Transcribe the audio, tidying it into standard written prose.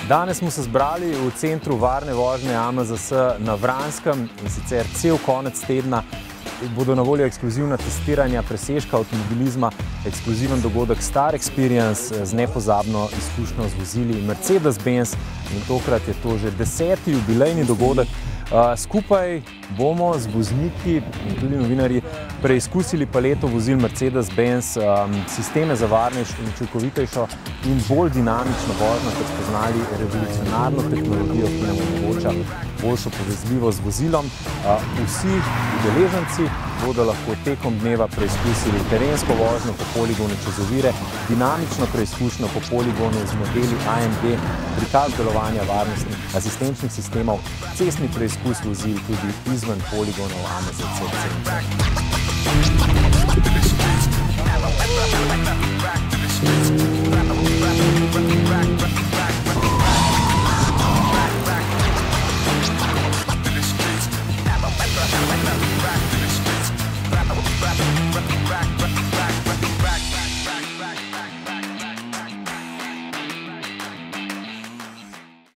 Danes smo se zbrali v centru varne vožnje AMZS na Vranskem in sicer cel konec tedna bodo na voljo ekskluzivna testiranja presežka avtomobilizma, ekskluziven dogodek Star Experience z nepozabno izkušnjo z vozili Mercedes-Benz in tokrat je to že 10. jubilejni dogodek. Skupaj bomo z vozniki in tudi novinarji preizkusili paleto vozil Mercedes-Benz, sisteme za varnejšo in učinkovitejšo in bolj dinamično vožnjo ter spoznali revolucionarno tehnologijo, ki nam omogoča boljšo povezljivost z vozilom. Vsi udeleženci bodo lahko tekom dneva preizkusili terensko vožnjo po poligonu čez ovire, dinamično preizkušnjo po poligonu z modeli AMG, prikaz delovanja varnostnih asistenčnih sistemov, cestni preizkus vozil tudi izven poligonov AMZS centra.